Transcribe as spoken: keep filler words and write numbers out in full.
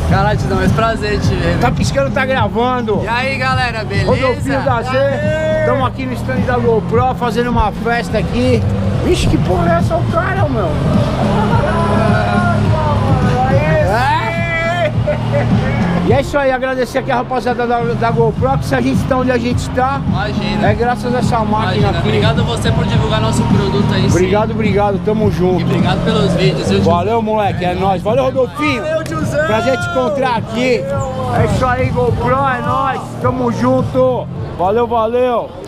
Caralho, Tizão, mas prazer te ver. Tá piscando, tá gravando. E aí, galera, beleza? Rodolfinho da Z, estamos aqui no stand da GoPro fazendo uma festa aqui. Vixe, que porra é essa o cara, meu? É. E é isso aí, agradecer aqui a rapaziada da, da GoPro, que se a gente está onde a gente está, Imagina. é graças a essa máquina Imagina. aqui. Obrigado a você por divulgar nosso produto aí. Obrigado, sim. obrigado, tamo junto. E obrigado pelos vídeos, viu, Valeu, moleque, é nóis. Valeu, Rodolfinho. Valeu, tiozão. Prazer te encontrar aqui. É isso aí, GoPro, é nóis. Tamo junto. Valeu, valeu.